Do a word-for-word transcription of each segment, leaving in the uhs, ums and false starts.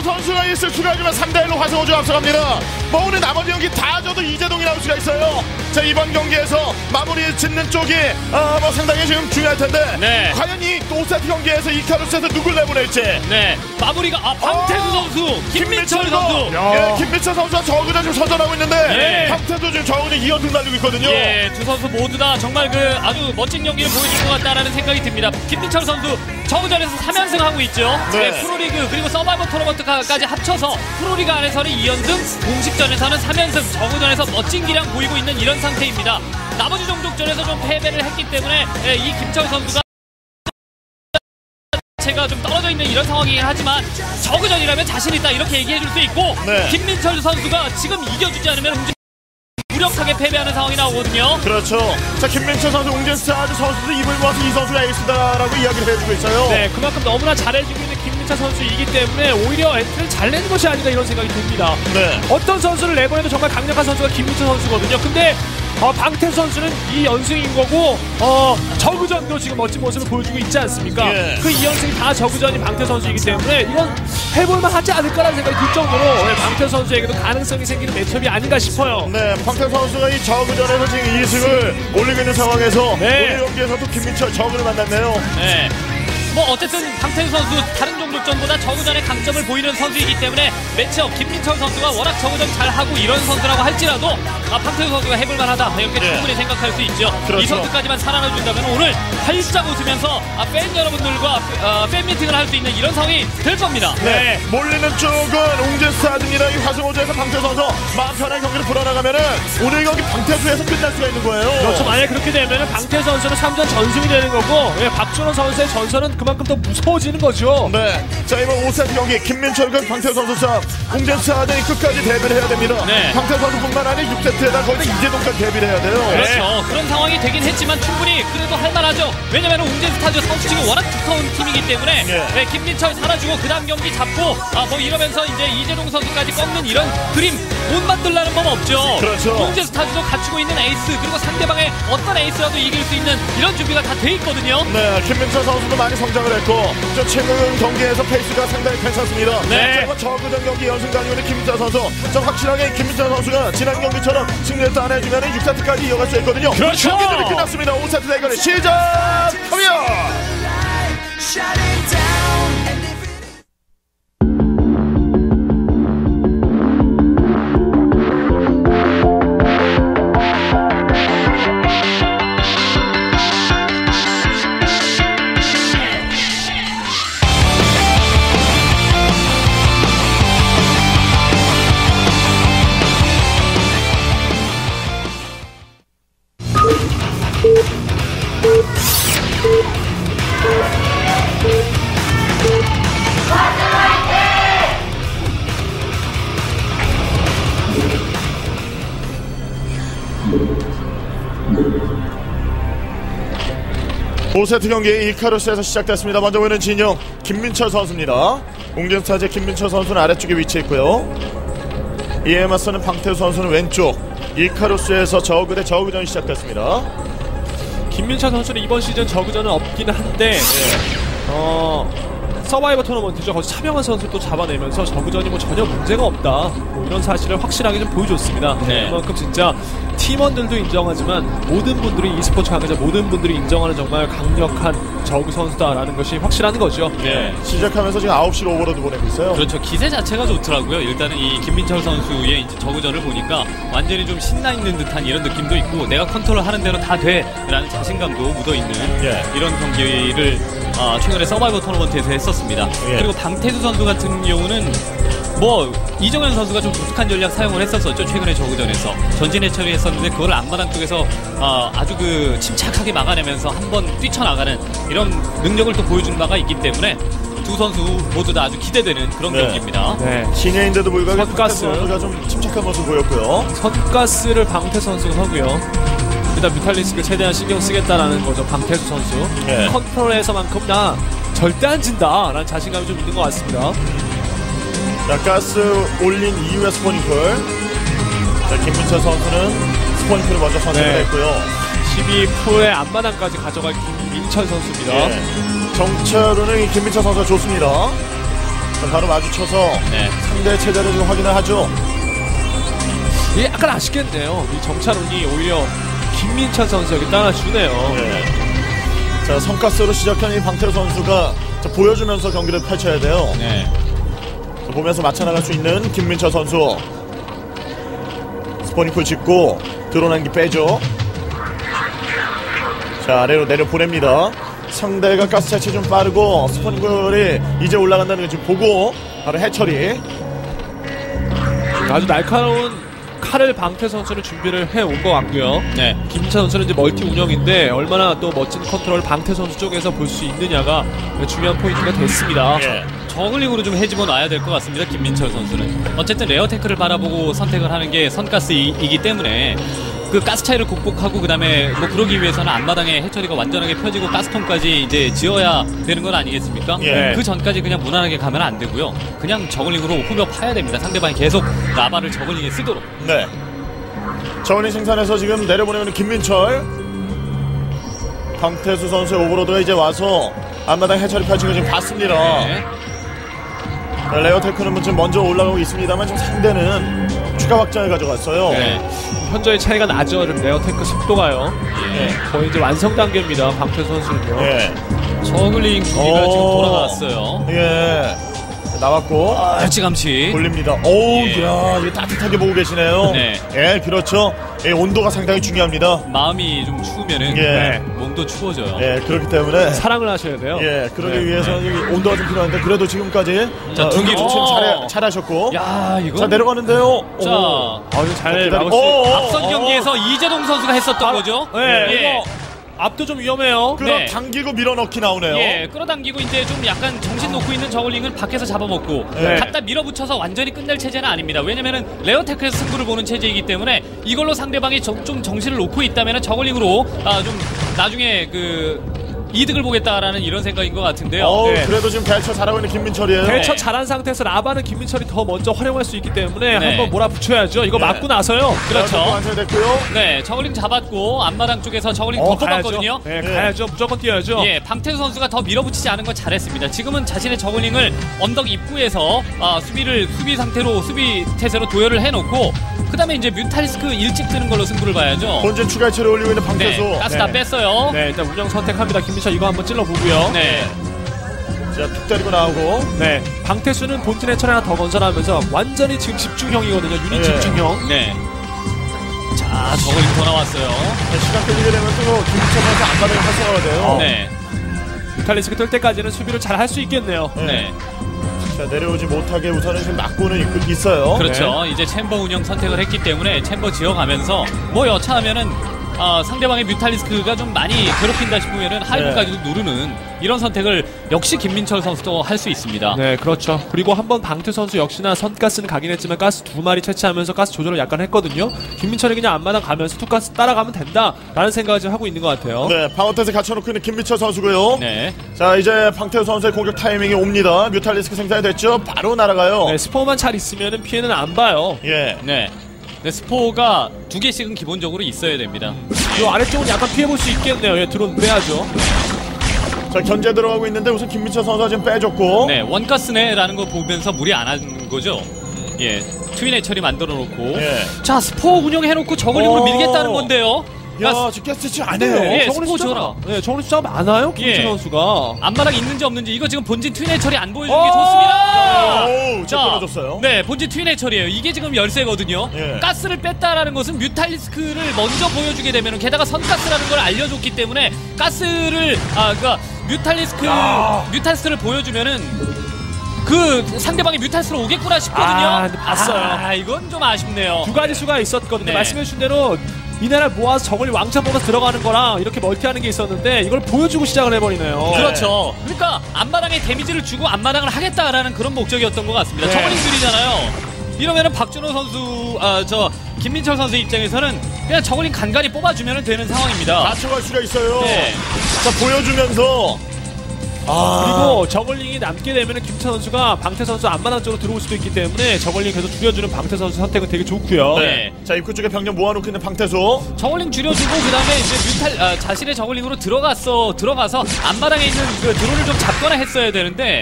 박준호 선수가 일 세 추가하지만 삼 대 일로 화성호주 앞서갑니다. 뭐 오늘 나머지 경기 다 져도 이재동이 나올 수가 있어요. 자, 이번 경기에서 마무리 짓는 쪽이 아, 뭐 상당히 지금 중요할 텐데 네. 과연 이 오 세트 경기에서 이카루스에서 누굴 내보낼지. 네, 마무리가 아, 방태수 어, 선수, 김민철 선수. 예, 김민철 선수가 저그전 지금 선전하고 있는데 예. 방태도 지금 저그전 이 연승 달리고 있거든요. 예, 두 선수 모두 다 정말 그 아주 멋진 경기를 보여줄 것 같다라는 생각이 듭니다. 김민철 선수 저그전에서 삼 연승 하고 있죠. 네. 네, 프로리그 그리고 서바이벌 토너먼트까지 합쳐서 프로리그 안에서는 이 연승, 공식전에서는 삼 연승, 저그전에서 멋진 기량 보이고 있는 이런 상태입니다. 나머지 종족전에서 좀 패배를 했기 때문에 예, 이 김철 선수가 제가 좀 떨어져 있는 이런 상황이긴 하지만 저그전이라면 자신 있다 이렇게 얘기해 줄 수 있고 네. 김민철 선수가 지금 이겨주지 않으면 무력하게 패배하는 상황이 나오거든요. 그렇죠. 자, 김민철 선수, 웅진스타즈 선수도 입을 모아서 이 선수가 에이스다라고 이야기를 해주고 있어요. 네, 그만큼 너무나 잘해주고 있는 김민철 선수이기 때문에 오히려 엔트를 잘 내는 것이 아닌가 이런 생각이 듭니다. 네. 어떤 선수를 내보내도 정말 강력한 선수가 김민철 선수거든요. 근데 어, 방태수 선수는 이 연승인 거고 어, 저그전도 지금 멋진 모습을 보여주고 있지 않습니까? 예. 그 이 연승이 다 저그전인 방태수 선수이기 때문에 이건 해볼만 하지 않을까라는 생각이 들 정도로 네, 방태수 선수에게도 가능성이 생기는 매치업이 아닌가 싶어요. 네, 방태 선수가 이 저그전에서 지금 이 승을 올리고 있는 상황에서 네. 오늘 경기에서도 김민철 저그를 만났네요. 네. 뭐 어쨌든 방태수 선수 다른 종족전보다 저그전의 강점을 보이는 선수이기 때문에 매치업 김민철 선수가 워낙 저그전 잘하고 이런 선수라고 할지라도 아, 방태수 선수가 해볼만하다 이렇게 네. 충분히 생각할 수 있죠. 그렇죠. 이 선수까지만 살아나준다면 오늘 활짝 웃으면서 아, 팬 여러분들과 아, 팬 미팅을 할 수 있는 이런 상황이 될 겁니다. 네, 몰리는 쪽은 웅진스타즈입니다. 이 화승호주에서 방태 선수 마음 편하게 경기를 풀어나가면은 오늘 경기 방태수에서 끝날 수가 있는 거예요. 그렇죠. 만약에 그렇게 되면 방태수 선수는 삼 전 전승이 되는 거고 예, 박준호 선수의 전선은 그만큼 더 무서워지는 거죠. 네, 자, 이번 오 세트 경기 김민철과 방태 선수 싸움. 웅진스타즈는 끝까지 대비를 해야 됩니다. 네. 방태 선수뿐만 아니라 육 세트에다 거기다 이재동까지 대비를 해야 돼요. 그렇죠. 그런 상황이 되긴 했지만 충분히 그래도 할만하죠. 왜냐면 웅진스타즈 선수층이 워낙 두터운 팀이기 때문에 예. 네, 김민철 살아주고 그 다음 경기 잡고 아, 뭐 이러면서 이제 이재동 선수까지 꺾는 이런 그림 못 만들라는 법 없죠. 그렇죠. 웅진스타즈도 갖추고 있는 에이스 그리고 상대방의 어떤 에이스라도 이길 수 있는 이런 준비가 다 돼 있거든요. 네, 김민철 선수도 많이 성장을 했고 저 최근 경기에서 페이스가 상당히 괜찮습니다. 네. 자, 저그전 경기 연승 가지고 있는 김민철 선수, 저 확실하게 김민철 선수가 지난 경기처럼 승리를 따내주면 육 세트까지 이어갈 수 있거든요. 그렇죠. 경기전이 끝났습니다. 오 세트 대결이 시작합니다. 오 세트 경기 이카루스에서 시작됐습니다. 먼저 보이는 진영 김민철 선수입니다. 웅진스타즈의 김민철 선수는 아래쪽에 위치해 있고요. 이에 맞서는 방태수 선수는 왼쪽. 이카루스에서 저그 대 저그전이 시작됐습니다. 김민철 선수는 이번 시즌 저그전은 없기는 한데 어 서바이벌 토너먼트죠. 거기서 차명한 선수를 또 잡아내면서 저그전이 뭐 전혀 문제가 없다 뭐 이런 사실을 확실하게 좀 보여줬습니다. 네. 그만큼 진짜 팀원들도 인정하지만 모든 분들이 e스포츠 관계자 모든 분들이 인정하는 정말 강력한 저그 선수다라는 것이 확실한 거죠. 네. 시작하면서 지금 아홉 시로 오버로드 보내고 있어요. 그렇죠. 기세 자체가 좋더라고요. 일단은 이 김민철 선수의 이제 저그전을 보니까 완전히 좀 신나 있는 듯한 이런 느낌도 있고 내가 컨트롤 하는 대로 다 돼라는 자신감도 묻어 있는 예. 이런 경기를 아, 최근에 서바이벌 토너먼트에서 했었습니다. 예. 그리고 방태수 선수 같은 경우는 뭐 이정현 선수가 좀 독특한 전략 사용을 했었었죠. 최근에 저그전에서 전진해 처리했었는데 그걸 앞마당 쪽에서 아, 아주 그 침착하게 막아내면서 한번 뛰쳐나가는 이런 능력을 또 보여준 바가 있기 때문에 두 선수 모두 다 아주 기대되는 그런 네. 경기입니다. 네. 신예인데도 불구하고 선가스. 방태수 선수가 좀 침착한 모습 보였고요. 선가스를 방태수 선수가 하고요. 일단 뮤탈리스크를 최대한 신경 쓰겠다라는 거죠. 방태수 선수. 예. 컨트롤에서만큼 나 절대 안 진다라는 자신감이 좀 있는 것 같습니다. 자, 가스 올린 이후에 스포니클. 자, 김민철 선수는 스포니클을 먼저 선택을 네. 했고요. 십이 프로의 앞마당까지 가져갈 김민철 선수입니다. 예. 정찰로는 이 김민철 선수가 좋습니다. 자, 바로 마주쳐서 네. 상대 체제를 좀 확인을 하죠. 예, 약간 아쉽겠네요. 이 정찬훈이 오히려 김민철 선수에게 따라주네요. 네. 자, 성가스로 시작한 이 방태호 선수가 자, 보여주면서 경기를 펼쳐야 돼요. 네. 자, 보면서 맞춰나갈 수 있는 김민철 선수. 스포닝풀 짓고 드러난 게 빼죠. 자, 아래로 내려 보냅니다. 상대가 가스 차치 좀 빠르고 스포닝풀이 이제 올라간다는 걸 지금 보고 바로 해처리. 아주 날카로운 칼을 방태 선수는 준비를 해온 것 같고요. 네. 김민철 선수는 이제 멀티 운영인데 얼마나 또 멋진 컨트롤을 방태 선수 쪽에서 볼 수 있느냐가 중요한 포인트가 됐습니다. 예. 저글링으로 좀 해집어 놔야 될 것 같습니다. 김민철 선수는 어쨌든 레어 테크를 바라보고 선택을 하는 게 선가스이기 때문에 그 가스 차이를 극복하고 그다음에 뭐 그러기 위해서는 앞마당에 해처리가 완전하게 펴지고 가스통까지 이제 지어야 되는 건 아니겠습니까? 예. 그 전까지 그냥 무난하게 가면 안 되고요. 그냥 저글링으로 후벼 파야 됩니다. 상대방이 계속 라바를 저글링에 쓰도록. 네. 저울링 생산해서 지금 내려보내는 김민철. 방태수 선수의 오버로드가 이제 와서 앞마당 해처리 펼치고 지금 봤습니다. 네. 레어테크는 지금 먼저 올라가고 있습니다만 지금 상대는 추가 확장을 가져갔어요. 네. 현저히 차이가 나죠. 지금 레어테크 속도가요. 예. 거의 이제 완성 단계입니다. 방태 선수는요. 예. 저글링 두 개가 지금 오. 돌아갔어요. 예. 나왔고 멀찌감치. 돌립니다. 오우, 예. 야, 이거 따뜻하게 보고 계시네요. 네. 예, 그렇죠. 예, 온도가 상당히 중요합니다. 마음이 좀 추우면은 예. 몸도 추워져요. 예, 그렇기 때문에 사랑을 하셔야 돼요. 예, 그러기 네. 위해서 네. 온도가 좀 필요한데 그래도 지금까지 자, 자, 둥기 조침 오. 잘, 잘하셨고. 야, 이거 자, 내려가는데요. 자, 오. 아, 이거 잘 기다리- 막을 수. 오, 오, 앞선 오. 경기에서 이재동 선수가 했었던 거죠. 네, 예. 이거 앞도 좀 위험해요. 끌어 네. 당기고 밀어넣기 나오네요. 예, 끌어당기고 이제 좀 약간 정신 놓고 있는 저글링은 밖에서 잡아먹고 네. 갖다 밀어붙여서 완전히 끝낼 체제는 아닙니다. 왜냐면은 레어테크에서 승부를 보는 체제이기 때문에 이걸로 상대방이 저, 좀 정신을 놓고 있다면은 저글링으로 아, 좀 나중에 그 이득을 보겠다라는 이런 생각인 것 같은데요. 어우, 네. 그래도 지금 대처 잘하고 있는 김민철이에요. 대처 네. 잘한 상태에서 라바는 김민철이 더 먼저 활용할 수 있기 때문에 네. 한번 몰아붙여야죠. 이거 네. 맞고 나서요. 그렇죠. 완성됐고요. 네, 저글링 잡았고 앞마당 쪽에서 저글링 어, 더 가야죠. 뽑았거든요. 네, 예. 가야죠. 무조건 뛰어야죠. 예, 방태수 선수가 더 밀어붙이지 않은 건 잘했습니다. 지금은 자신의 저글링을 언덕 입구에서 아, 수비를 수비 상태로 수비 태세로 도열을 해놓고 그 다음에 이제 뮤탈리스크 일찍 뜨는 걸로 승부를 봐야죠. 본진 추가 해체를 올리고 있는 방태수. 네, 가스 네. 다 뺐어요. 네, 일단 운영 선택합니다. 김민철 이거 한번 찔러보고요. 네, 자, 툭 때리고 나오고. 네, 방태수는 본진의 철 하나 더 건설하면서 완전히 지금 집중형이거든요. 유닛 네. 집중형. 네. 자, 저글링 더 나왔어요. 자, 시간 끌리게 되면 또 김민철 선수 앞마당에 활성화가 돼요. 네, 뮤탈리스크 뜰 때까지는 수비를 잘 할 수 있겠네요. 네. 네, 자, 내려오지 못하게 우선은 지금 막고는 있, 있어요. 그렇죠. 이제 챔버 운영 선택을 했기 때문에 챔버 지어가면서 뭐 여차하면은 아, 상대방의 뮤탈리스크가 좀 많이 괴롭힌다 싶으면은 하이브까지도 누르는 이런 선택을 역시 김민철 선수도 할 수 있습니다. 네, 그렇죠. 그리고 한번 방태 선수 역시나 선가스는 가긴 했지만 가스 두 마리 채취하면서 가스 조절을 약간 했거든요. 김민철이 그냥 앞마당 가면서 투가스 따라가면 된다라는 생각을 지금 하고 있는 것 같아요. 네, 방어태세 갖춰놓고 있는 김민철 선수고요. 네. 자, 이제 방태우 선수의 공격 타이밍이 옵니다. 뮤탈리스크 생산이 됐죠. 바로 날아가요. 네, 스포만 잘 있으면 피해는 안 봐요. 예. 네. 네, 스포가 두 개씩은 기본적으로 있어야 됩니다. 이 아래쪽은 약간 피해볼 수 있겠네요. 예, 드론 빼야죠. 자, 견제 들어가고 있는데 우선 김민철 선수가 지금 빼줬고. 네, 원가스네라는 거 보면서 무리 안 한 거죠. 예, 트윈의 처리 만들어 놓고. 예. 자, 스포 운영해놓고 저글링으로 오. 밀겠다는 건데요. 야, 가- 지금 가스치 안 해요. 예, 저거는 스포 숫자가- 줘라. 네, 저거는 숫자가 많아요. 김민철 예. 선수가. 앞마당 있는지 없는지 이거 지금 본진 트윈의 처리 안 보여주는 게 오. 좋습니다. 오우, 자, 끊어줬어요. 네, 본진 트윈의 처리예요. 이게 지금 열쇠거든요. 예. 가스를 뺐다라는 것은 뮤탈리스크를 먼저 보여주게 되면 게다가 선가스라는 걸 알려줬기 때문에 가스를 아 그러니까 뮤탈리스크 야. 뮤탈리스크를 보여주면은 그 상대방이 뮤탈리스크로 오겠구나 싶거든요. 아, 근데 봤어요. 아, 이건 좀 아쉽네요. 두 가지 수가 있었거든요. 네. 말씀해주신 대로 이나라 모아서 저걸 왕창 먹어서 들어가는 거랑 이렇게 멀티하는 게 있었는데 이걸 보여주고 시작을 해버리네요. 그렇죠. 그러니까 앞마당에 데미지를 주고 앞마당을 하겠다라는 그런 목적이었던 것 같습니다. 네. 저글링들이잖아요. 이러면은 박준호 선수, 아 저 김민철 선수 입장에서는 그냥 저글링 간간히 뽑아주면 되는 상황입니다. 맞춰갈 수가 있어요. 네. 자, 보여주면서. 아. 그리고 저글링이 남게 되면 김찬 선수가 방태 선수 앞마당 쪽으로 들어올 수도 있기 때문에 저글링 계속 줄여주는 방태 선수 선택은 되게 좋고요. 네. 자, 입구 쪽에 병력 모아놓고 있는 방태수. 저글링 줄여주고 그다음에 이제 뮤탈 아, 자신의 저글링으로 들어갔어 들어가서 앞마당에 있는 그 드론을 좀 잡거나 했어야 되는데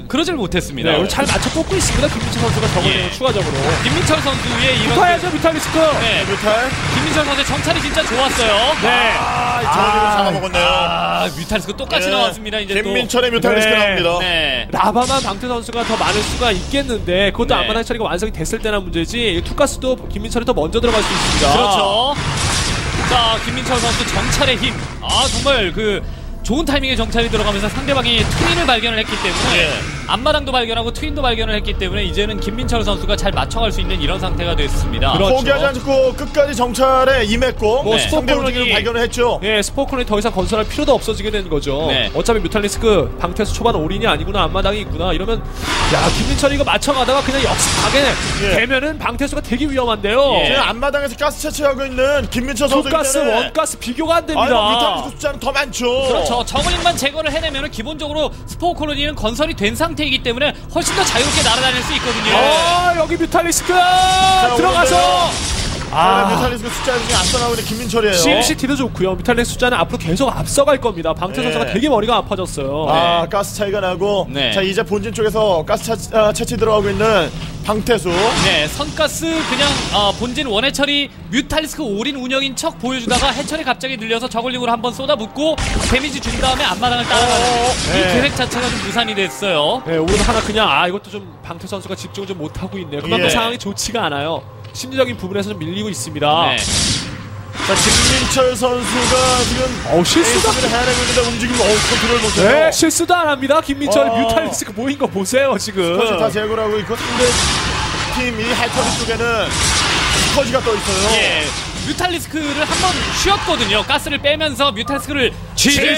그러질 못했습니다. 네, 오늘 잘 맞춰 뽑고 있습니다. 김민철 선수가 저번에 예. 추가적으로. 김민철 선수의 이런 붙어야죠, 뮤탈리스크. 네, 뮤탈. 김민철 선수의 정찰이 진짜 좋았어요. 네. 아, 저기를 잡아먹었네요. 아, 뮤탈리스크 똑같이 예. 나왔습니다. 이제 김민철의 뮤탈리스크 네. 나옵니다. 또. 네. 라바만 방태 선수가 더 많을 수가 있겠는데 그것도 네. 안마당 처리가 완성이 됐을 때나 문제지 투가스도 김민철이 더 먼저 들어갈 수 있습니다. 그렇죠. 자, 김민철 선수 정찰의 힘. 아, 정말 그 좋은 타이밍에 정찰이 들어가면서 상대방이 트윈을 발견을 했기 때문에 예. 앞마당도 발견하고 트윈도 발견을 했기 때문에 이제는 김민철 선수가 잘 맞춰갈 수 있는 이런 상태가 됐습니다. 그렇죠. 포기하지 않고 끝까지 정찰에 임했고 뭐 네. 상대 스포콜론이- 움직임을 발견을 했죠. 예, 스포콘이 더 이상 건설할 필요도 없어지게 되는 거죠. 네. 어차피 뮤탈리스크 방태수 초반 올인이 아니구나, 앞마당이 있구나 이러면 야 김민철이 이거 맞춰가다가 그냥 역습하게 예. 되면은 방태수가 되게 위험한데요. 예. 지금 앞마당에서 가스 채취하고 있는 김민철 선수이기 투가스, 때문에 원가스 비교가 안 됩니다. 아유, 뮤탈리스크 숫자는 더 많죠. 그렇죠. 저글링만 제거를 해내면 기본적으로 스포 콜로니는 건설이 된 상태이기 때문에 훨씬 더 자유롭게 날아다닐 수 있거든요. 아 여기 뮤탈리스크 들어가서 아, 아. 뮤탈리스크 숫자 중에 앞서 나오는 김민철이에요. 씨엠씨티도 좋고요. 뮤탈리스크 숫자는 앞으로 계속 앞서갈 겁니다. 방태 예. 선수가 되게 머리가 아파졌어요. 아, 가스 차이가 나고 네. 자 이제 본진 쪽에서 가스 차, 아, 채취 들어가고 있는 방태수. 네, 선가스 그냥 어, 본진 원해 처리 뮤탈리스크 올인 운영인 척 보여주다가 해처리 갑자기 늘려서 저글링으로 한번 쏟아붓고 데미지 준 다음에 앞마당을 따라가는 어, 이 네. 계획 자체가 좀 무산이 됐어요. 네, 오늘 하나 그냥 아 이것도 좀 방태 선수가 집중을 좀 못하고 있네요. 그만큼 예. 상황이 좋지가 않아요. 심리적인 부분에서 좀 밀리고 있습니다. 네. 자 김민철 선수가 지금 어우 실수다. 에이스를 해내고 있는데 움직임 어우 컨트롤 못해요. 네, 실수도 안 합니다. 김민철 어. 뮤탈리스크 모인 거 보세요 지금. 스커지 다 제거를 하고 있고 상대 팀이 해처리 쪽에는 스커지가 떠 있어요. 예. 뮤탈리스크를 한번 쉬었거든요. 가스를 빼면서 뮤탈리스크를 지지!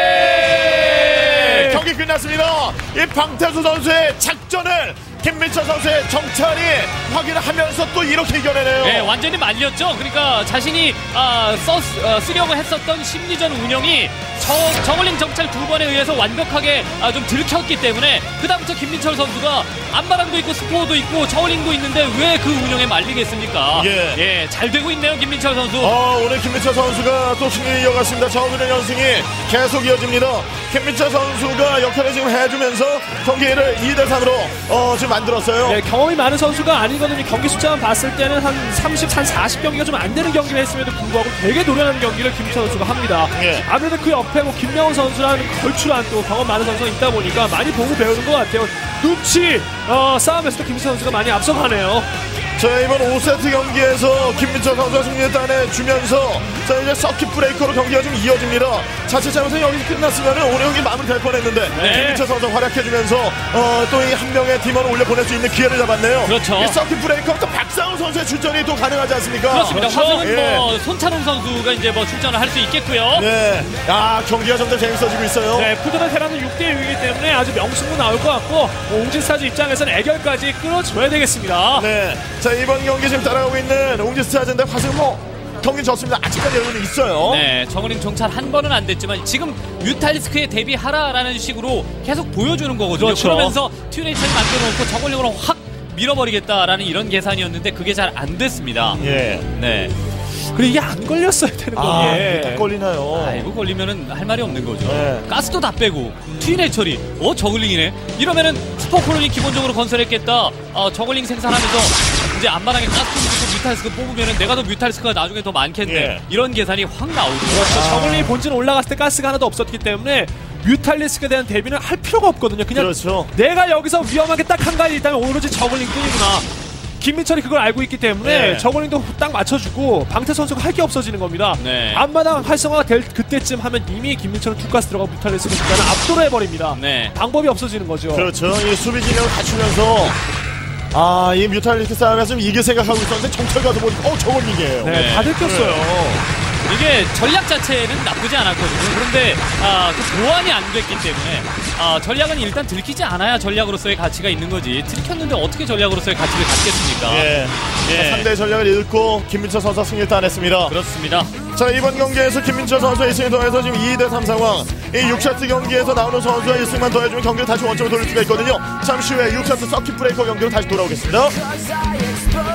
네. 경기 끝났습니다. 이 방태수 선수의 작전을 김민철 선수의 정찰이 확인을 하면서 또 이렇게 이겨내네요. 네, 완전히 말렸죠. 그러니까 자신이 아, 써, 어, 쓰려고 했었던 심리전 운영이 저, 저글링 정찰 두 번에 의해서 완벽하게 아, 좀 들켰기 때문에 그다음부터 김민철 선수가 앞마당도 있고 스포도 있고 저글링도 있는데 왜 그 운영에 말리겠습니까? 예. 예, 잘 되고 있네요, 김민철 선수. 어, 오늘 김민철 선수가 또 승리를 이어갔습니다. 저그전 연승이 계속 이어집니다. 김민철 선수가 역할을 지금 해주면서 경기를 이 대 삼으로 어, 지금 만들었어요. 네, 경험이 많은 선수가 아니거든요. 경기 숫자만 봤을 때는 한 삼십, 한 사십 경기가 좀 안 되는 경기를 했음에도 불구하고 되게 노련한 경기를 김민철 선수가 합니다. 예. 아무래도 그 옆에 뭐 김명훈 선수라는 걸출한 또 경험 많은 선수가 있다 보니까 많이 보고 배우는 것 같아요. 눈치 어, 싸움에서도 김민철 선수가 많이 앞서가네요. 자, 이번 오 세트 경기에서 김민철 선수가 승리를 따내주면서 자, 이제 서킷 브레이커로 경기가 좀 이어집니다. 자칫 잘못해서 여기서 끝났으면 오늘 경기 마무리될 뻔했는데 네. 김민철 선수가 활약해주면서 어, 또 이 한 명의 팀원을 올려보낼 수 있는 기회를 잡았네요. 그렇죠. 이 서킷 브레이커 또 박상우 선수의 출전이 또 가능하지 않습니까? 그렇습니다. 화승은 예. 뭐 손찬웅 선수가 이제 뭐 출전을 할 수 있겠고요. 네. 아, 경기가 점점 재밌어지고 있어요. 네, 푸드의 테라는 육 대 육이기 때문에 아주 명승부 나올 것 같고 옹진스타즈 입장에서는 애결까지 끌어줘야 되겠습니다. 네. 자, 이번 경기 지금 따라가고 있는 옹지스타즈인데 화승 뭐 경기 졌습니다. 아직까지 여유는 있어요. 네, 저글링 정찰 한 번은 안 됐지만 지금 뮤탈리스크에 대비하라라는 식으로 계속 보여주는 거거든요. 그렇죠. 그러면서 튜네이션을 만들어놓고 저글링으로 확 밀어버리겠다라는 이런 계산이었는데 그게 잘 안 됐습니다. 예. 네. 그리고 이게 안 걸렸어야 되는 아, 거예요. 딱 걸리나요? 아, 이거 걸리면은 할 말이 없는 거죠. 네. 가스도 다 빼고 튜네 처리. 어, 저글링이네. 이러면은 스포콜론이 기본적으로 건설했겠다. 어, 저글링 생산하면서 이제 앞마당에 가스 좀 뮤탈리스크 뽑으면은 내가 더 뮤탈리스크가 나중에 더 많겠네. 예. 이런 계산이 확 나오죠. 그렇죠. 저글링이 본진 올라갔을 때 가스가 하나도 없었기 때문에 뮤탈리스크에 대한 대비는 할 필요가 없거든요. 그냥 그렇죠. 내가 여기서 위험하게 딱 한 가지 있다면 오로지 저글링 뿐이구나. 김민철이 그걸 알고 있기 때문에 네. 저글링도 딱 맞춰주고 방태 선수가 할 게 없어지는 겁니다. 네. 앞마당 활성화가 될 그때쯤 하면 이미 김민철은 투가스 들어가고 뮤탈리스크 숫자는 압도를 해버립니다. 네. 방법이 없어지는 거죠. 그렇죠. 이 수비 진영을 갖추면서 아, 이 뮤탈리스크 싸움에서 좀 이길 생각하고 있었는데 정찰 가서 보니까 어, 저걸 이겨요. 네, 네. 다 들켰어요. 이게 전략 자체는 나쁘지 않았거든요. 그런데 아, 그 보완이 안 됐기 때문에 아, 전략은 일단 들키지 않아야 전략으로서의 가치가 있는 거지. 들켰는데 어떻게 전략으로서의 가치를 갖겠습니까? 예. 자, 상대의 전략을 읽고 김민철 선수가 승리를 따냈습니다. 그렇습니다. 자, 이번 경기에서 김민철 선수의 일 승을 더해서 지금 이 대 삼 상황. 이 육 세트 경기에서 나오는 선수가 일 승만 더해주면 경기를 다시 원점으로 돌릴 수가 있거든요. 잠시 후에 육 세트 서킷 브레이커 경기로 다시 돌아오겠습니다.